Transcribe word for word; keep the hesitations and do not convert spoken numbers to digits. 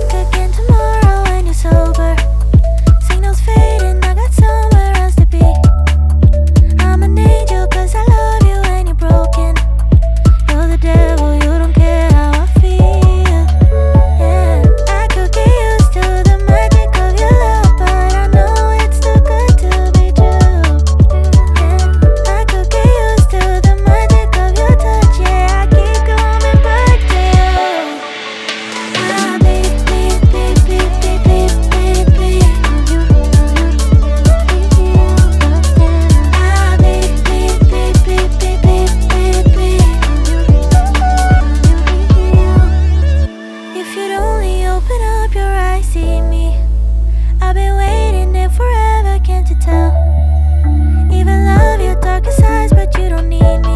think again tomorrow when you're sober. Signals fading, I got somewhere else to be. I'm an angel cause I love you and you're broken. You're the devil, you don't care how I feel. Yeah, I could get used to the magic of your love, but I know it's too good to be true. Yeah, I could get used to the magic of your touch. Yeah, I keep coming back to you. Ah, beep, beep, beep, beep, beep, beep, beep, beep. Ah, beep, beep, beep, beep, beep, beep, beep, beep. If you'd only open up your eyes, see me. I've been waiting there forever, can't you tell? Even love your darkest eyes, but you don't need me.